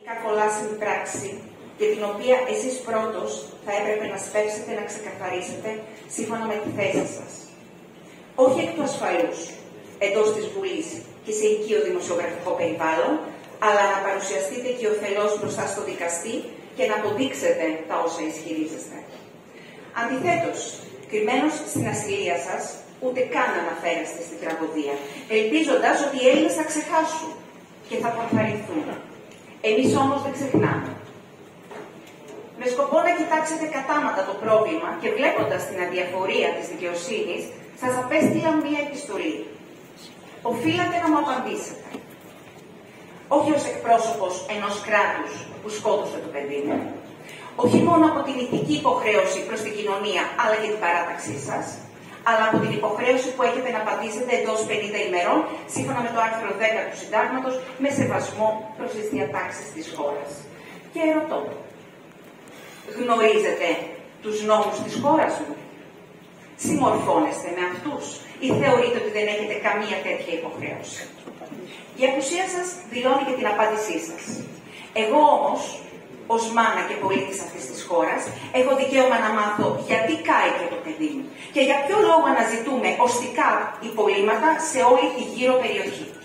Κακολάσιμη πράξη, για την οποία εσείς πρώτος θα έπρεπε να σπεύσετε να ξεκαθαρίσετε σύμφωνα με τη θέση σας. Όχι εκ του ασφαλούς, εντός της Βουλής και σε οικείο δημοσιογραφικό περιβάλλον, αλλά να παρουσιαστείτε οικειοθελώς μπροστά στο δικαστή και να αποδείξετε τα όσα ισχυρίζεστε. Αντιθέτως, κρυμμένος στην ασυλία σας, ούτε καν αναφέρεστε στην τραγωδία, ελπίζοντας ότι οι Έλληνες θα ξεχάσουν και θα αποθαρρυνθούν. Εμείς όμως δεν ξεχνάμε. Με σκοπό να κοιτάξετε κατάματα το πρόβλημα και βλέποντας την αδιαφορία της δικαιοσύνης, σας απέστειλα μία επιστολή. Οφείλατε να μου απαντήσετε. Όχι ως εκπρόσωπος ενός κράτους που σκότωσε το παιδί μου, όχι μόνο από την ηθική υποχρέωση προς την κοινωνία, αλλά και την παράταξή σας, αλλά από την υποχρέωση που έχετε να απαντήσετε εντός 50 ημερών, σύμφωνα με το άρθρο 10 του Συντάγματος, με σεβασμό προς τις διατάξεις της χώρας. Και ρωτώ, γνωρίζετε τους νόμους της χώρας μου? Συμμορφώνεστε με αυτούς ή θεωρείτε ότι δεν έχετε καμία τέτοια υποχρέωση? Η απουσία σας δηλώνει και την απάντησή σας. Εγώ όμως, ως μάνα και πολίτης αυτής της χώρας, έχω δικαίωμα να μάθω γιατί κάηκε το παιδί μου και για ποιο λόγο αναζητούμε οστικά υπολείμματα σε όλη τη γύρω περιοχή.